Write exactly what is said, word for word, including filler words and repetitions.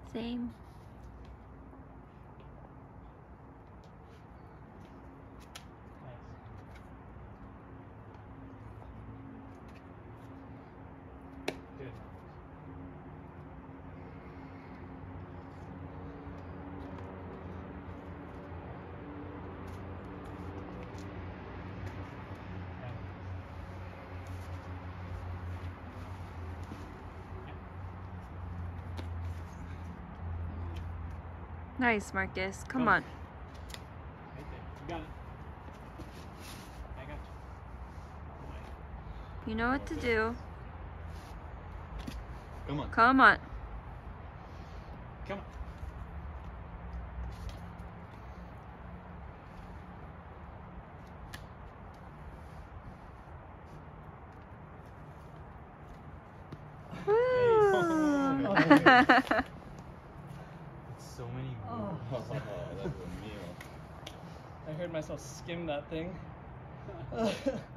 Same. Good. Nice, Marcus. Come Go. on. Right there. You got it. I got you. You know what to do. Come on. Come on. Come on. Woo! So many Oh, moves. that's a meal. I heard myself skim that thing.